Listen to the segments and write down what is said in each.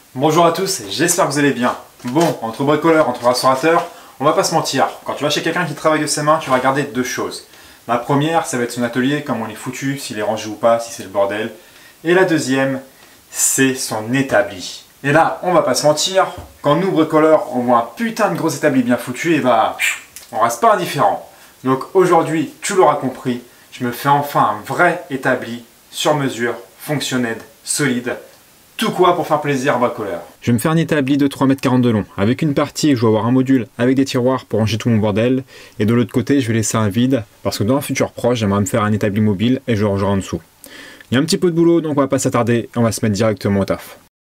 Bonjour à tous, j'espère que vous allez bien. Bon, entre bricoleurs, entre restaurateurs, on va pas se mentir. Quand tu vas chez quelqu'un qui travaille de ses mains, tu vas regarder deux choses. La première, ça va être son atelier, comment il est foutu, s'il est rangé ou pas, si c'est le bordel. Et la deuxième, c'est son établi. Et là, on va pas se mentir, quand nous bricoleurs, on voit un putain de gros établi bien foutu, et bah, on reste pas indifférent. Donc aujourd'hui, tu l'auras compris, je me fais enfin un vrai établi sur mesure, fonctionnel, solide. Tout quoi pour faire plaisir à bricoleur. Je vais me faire un établi de 3,40 m de long. Avec une partie, je vais avoir un module avec des tiroirs pour ranger tout mon bordel. Et de l'autre côté, je vais laisser un vide parce que dans un futur proche, j'aimerais me faire un établi mobile et je le rangerai en dessous. Il y a un petit peu de boulot, donc on va pas s'attarder et on va se mettre directement au taf.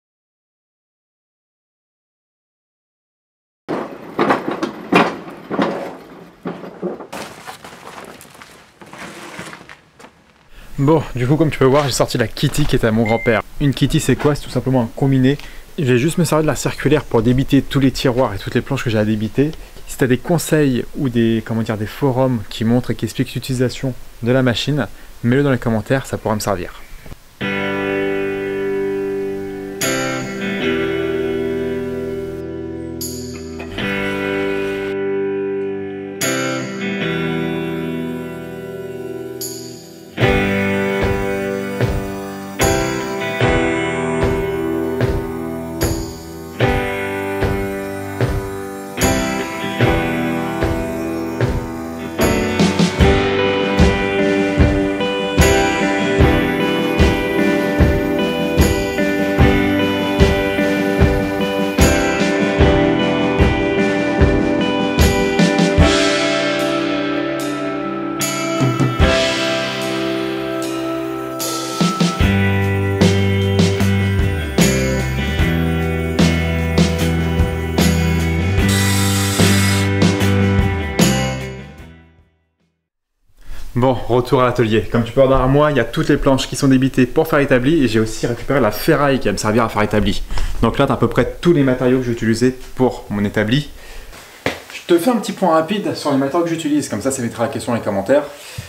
Bon, du coup, comme tu peux voir, j'ai sorti la kitty qui était à mon grand-père. Une kitty, c'est quoi? C'est tout simplement un combiné. Je vais juste me servir de la circulaire pour débiter tous les tiroirs et toutes les planches que j'ai à débiter. Si tu as des conseils ou des forums qui montrent et qui expliquent l'utilisation de la machine, mets-le dans les commentaires, ça pourra me servir. Bon, retour à l'atelier. Comme tu peux voir derrière moi, il y a toutes les planches qui sont débitées pour faire l'établi et j'ai aussi récupéré la ferraille qui va me servir à faire l'établi. Donc là, tu as à peu près tous les matériaux que j'ai utilisés pour mon établi. Je te fais un petit point rapide sur les matériaux que j'utilise, comme ça évitera la question dans les commentaires.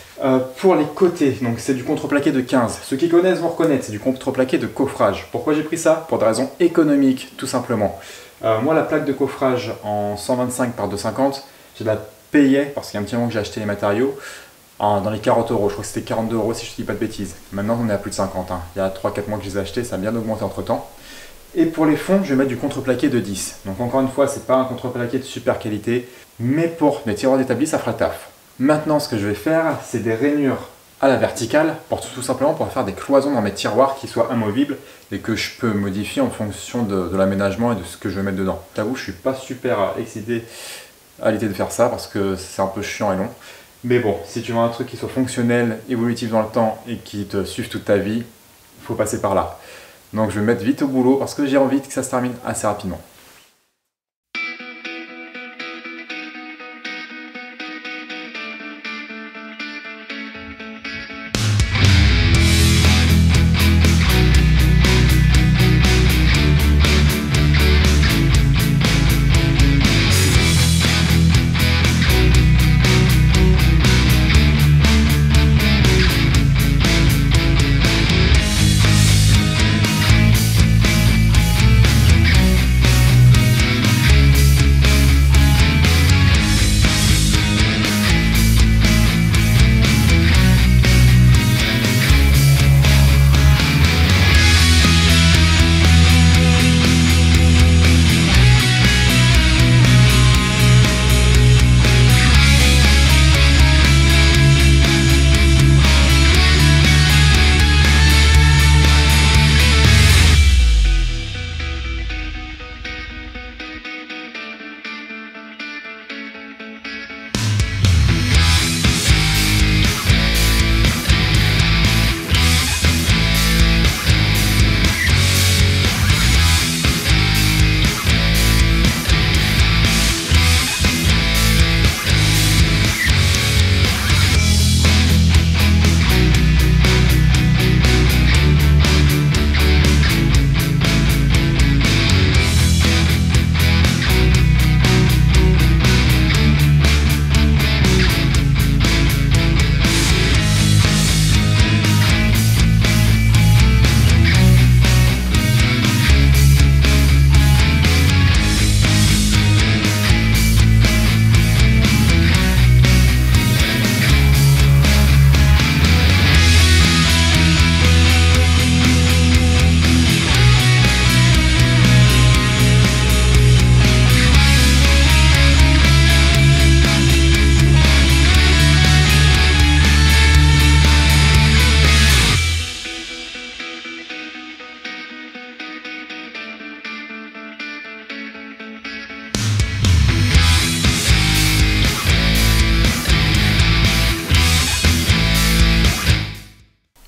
Pour les côtés, donc c'est du contreplaqué de 15. Ceux qui connaissent vont reconnaître, c'est du contreplaqué de coffrage. Pourquoi j'ai pris ça? Pour des raisons économiques, tout simplement. Moi, la plaque de coffrage en 125 par 250, je la payais parce qu'il y a un petit moment que j'ai acheté les matériaux. Dans les 40 euros, je crois que c'était 42 euros si je ne dis pas de bêtises. Maintenant on est à plus de 50, hein. Il y a 3-4 mois que je les ai achetés, ça a bien augmenté entre temps. Et pour les fonds, je vais mettre du contreplaqué de 10. Donc encore une fois, c'est pas un contreplaqué de super qualité, mais pour des tiroirs d'établi, ça fera le taf. Maintenant, ce que je vais faire, c'est des rainures à la verticale, tout simplement pour faire des cloisons dans mes tiroirs qui soient amovibles et que je peux modifier en fonction de l'aménagement et de ce que je vais mettre dedans. J'avoue, je suis pas super excité à l'idée de faire ça parce que c'est un peu chiant et long. Mais bon, si tu veux un truc qui soit fonctionnel, évolutif dans le temps et qui te suive toute ta vie, il faut passer par là. Donc je vais me mettre vite au boulot parce que j'ai envie que ça se termine assez rapidement.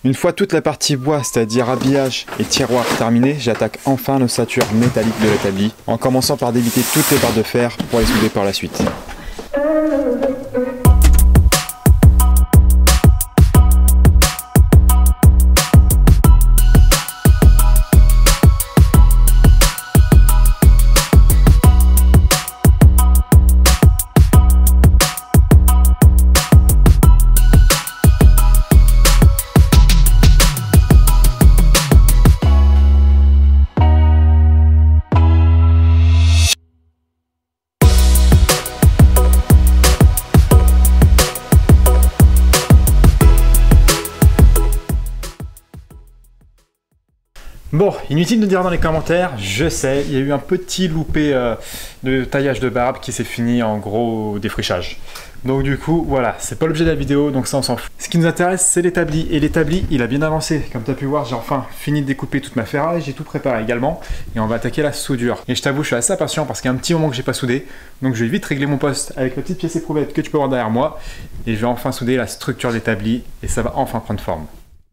Une fois toute la partie bois, c'est-à-dire habillage et tiroir terminée, j'attaque enfin l'ossature métallique de l'établi, en commençant par débiter toutes les barres de fer pour les souder par la suite. Bon, inutile de dire dans les commentaires, je sais, il y a eu un petit loupé de taillage de barbe qui s'est fini en gros défrichage. Donc du coup, voilà, c'est pas l'objet de la vidéo, donc ça on s'en fout. Ce qui nous intéresse, c'est l'établi, et l'établi, il a bien avancé. Comme tu as pu voir, j'ai enfin fini de découper toute ma ferraille, j'ai tout préparé également, et on va attaquer la soudure. Et je t'avoue, je suis assez impatient parce qu'il y a un petit moment que j'ai pas soudé, donc je vais vite régler mon poste avec la petite pièce éprouvette que tu peux voir derrière moi, et je vais enfin souder la structure de l'établi, et ça va enfin prendre forme.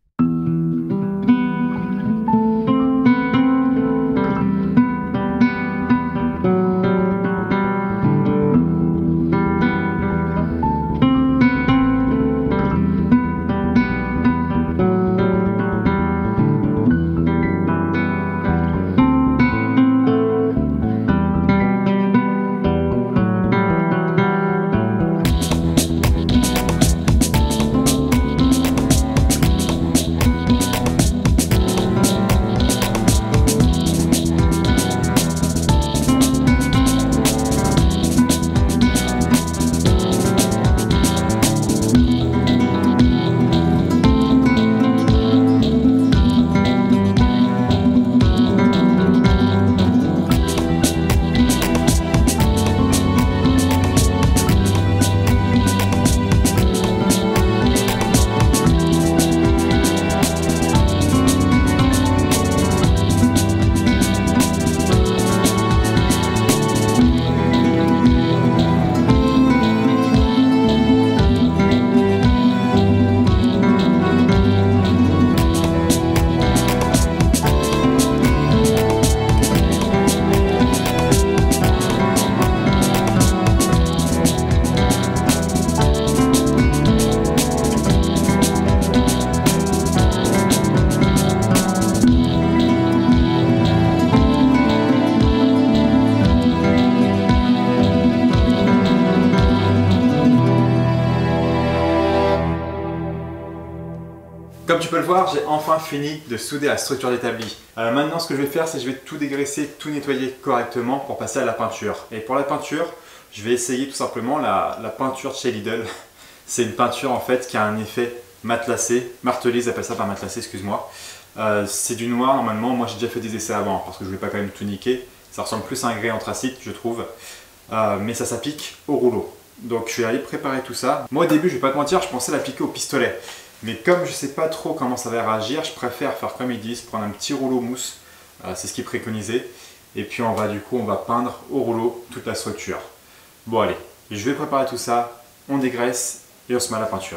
Comme tu peux le voir, j'ai enfin fini de souder la structure d'établi. Maintenant, ce que je vais faire, c'est que je vais tout dégraisser, tout nettoyer correctement pour passer à la peinture. Et pour la peinture, je vais essayer tout simplement la peinture de chez Lidl. C'est une peinture en fait qui a un effet matelassé, martelé, ils appellent ça par matelassé, excuse-moi. C'est du noir normalement, moi j'ai déjà fait des essais avant parce que je voulais pas quand même tout niquer. Ça ressemble plus à un grès anthracite, je trouve. Mais ça s'applique au rouleau. Donc je vais aller préparer tout ça. Moi au début, je vais pas te mentir, je pensais l'appliquer au pistolet. Mais comme je sais pas trop comment ça va réagir, je préfère faire comme ils disent, prendre un petit rouleau mousse. C'est ce qu'ils préconisaient. Et puis on va peindre au rouleau toute la structure. Bon allez, je vais préparer tout ça, on dégraisse et on se met à la peinture.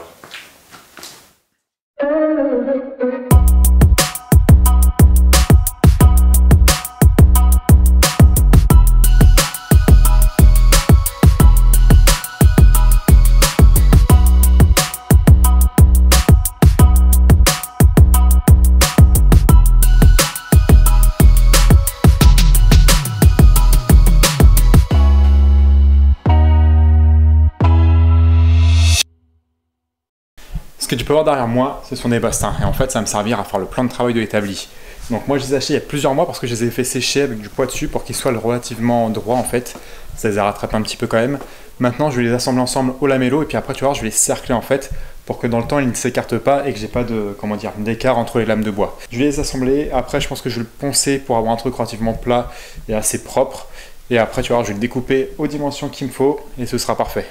Ce que tu peux voir derrière moi, ce sont des bastins. Et en fait, ça va me servir à faire le plan de travail de l'établi. Donc moi, je les ai achetés il y a plusieurs mois parce que je les ai fait sécher avec du poids dessus pour qu'ils soient relativement droits en fait. Ça les a rattrapés un petit peu quand même. Maintenant, je vais les assembler ensemble au lamello et puis après, tu vois, je vais les cercler en fait pour que dans le temps, ils ne s'écartent pas et que j'ai pas de, comment dire, d'écart entre les lames de bois. Je vais les assembler. Après, je pense que je vais le poncer pour avoir un truc relativement plat et assez propre. Et après, tu vois, je vais le découper aux dimensions qu'il me faut et ce sera parfait.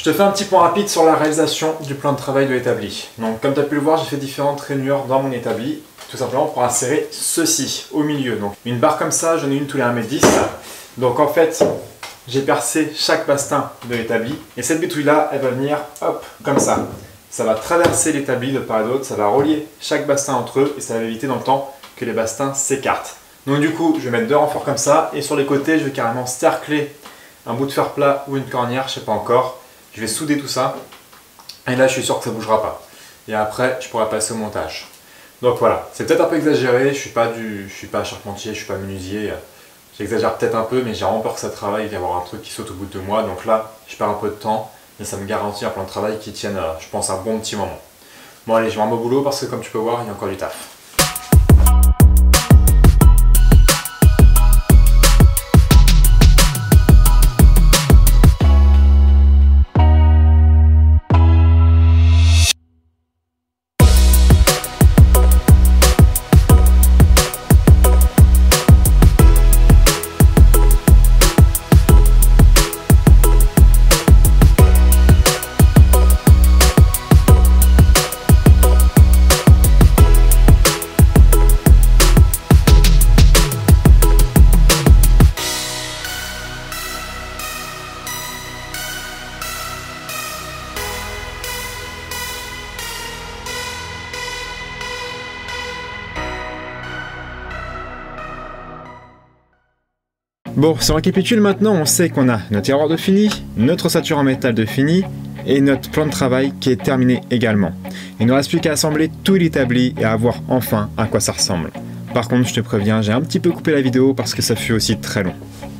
te fais un petit point rapide sur la réalisation du plan de travail de l'établi. Donc comme tu as pu le voir, j'ai fait différentes rainures dans mon établi, tout simplement pour insérer ceci au milieu. Donc une barre comme ça, j'en ai une tous les 1,10 m. Donc en fait, j'ai percé chaque bastin de l'établi et cette bétouille là, elle va venir hop, comme ça. Ça va traverser l'établi de part et d'autre, ça va relier chaque bastin entre eux et ça va éviter dans le temps que les bastins s'écartent. Donc du coup, je vais mettre 2 renforts comme ça et sur les côtés, je vais carrément cercler un bout de fer plat ou une cornière, je sais pas encore. Je vais souder tout ça et là, je suis sûr que ça bougera pas. Et après, je pourrai passer au montage. Donc voilà, c'est peut-être un peu exagéré, je suis pas charpentier, je suis pas menuisier. J'exagère peut-être un peu, mais j'ai vraiment peur que ça travaille et d'y avoir un truc qui saute au bout de 2 mois. Donc là, je perds un peu de temps, mais ça me garantit un plan de travail qui tienne, je pense, un bon petit moment. Bon allez, je vais rendre au boulot parce que comme tu peux voir, il y a encore du taf. Bon, si on récapitule maintenant, on sait qu'on a notre tiroir de fini, notre ossature en métal de fini et notre plan de travail qui est terminé également. Il ne reste plus qu'à assembler tout l'établi et à voir enfin à quoi ça ressemble. Par contre, je te préviens, j'ai un petit peu coupé la vidéo parce que ça fut aussi très long.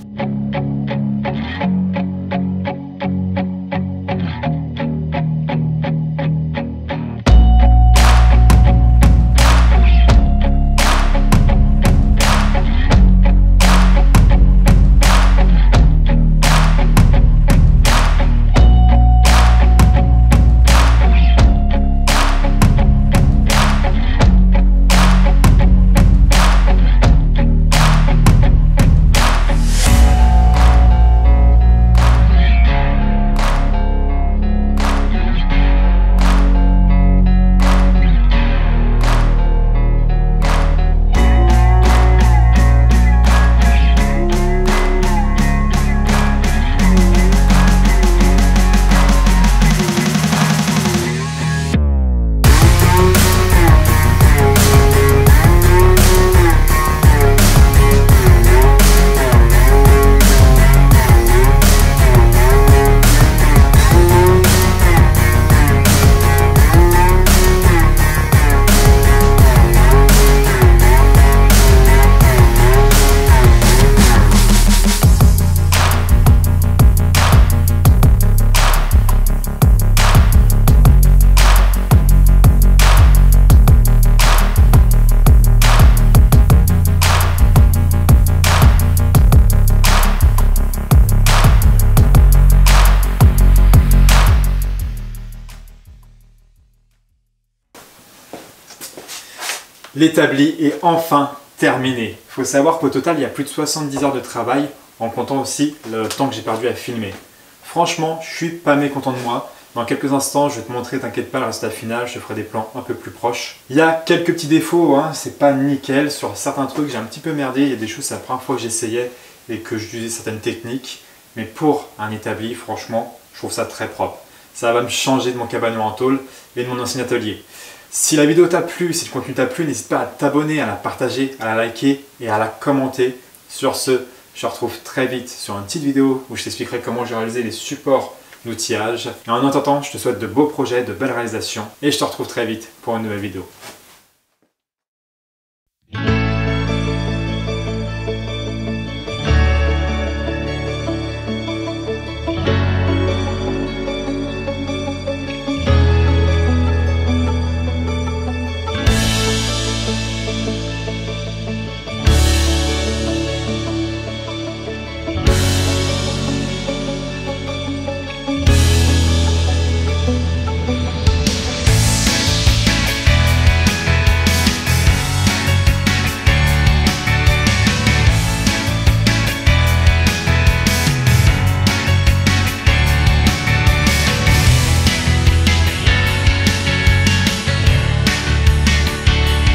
L'établi est enfin terminé. Il faut savoir qu'au total, il y a plus de 70 heures de travail, en comptant aussi le temps que j'ai perdu à filmer. Franchement, je suis pas mécontent de moi. Dans quelques instants, je vais te montrer, t'inquiète pas, le résultat final, je te ferai des plans un peu plus proches. Il y a quelques petits défauts, hein, c'est pas nickel. Sur certains trucs, j'ai un petit peu merdé. Il y a des choses, c'est la première fois que j'essayais et que j'utilisais certaines techniques. Mais pour un établi, franchement, je trouve ça très propre. Ça va me changer de mon cabanon en tôle et de mon ancien atelier. Si la vidéo t'a plu, si le contenu t'a plu, n'hésite pas à t'abonner, à la partager, à la liker et à la commenter. Sur ce, je te retrouve très vite sur une petite vidéo où je t'expliquerai comment j'ai réalisé les supports d'outillage. Et en attendant, je te souhaite de beaux projets, de belles réalisations et je te retrouve très vite pour une nouvelle vidéo.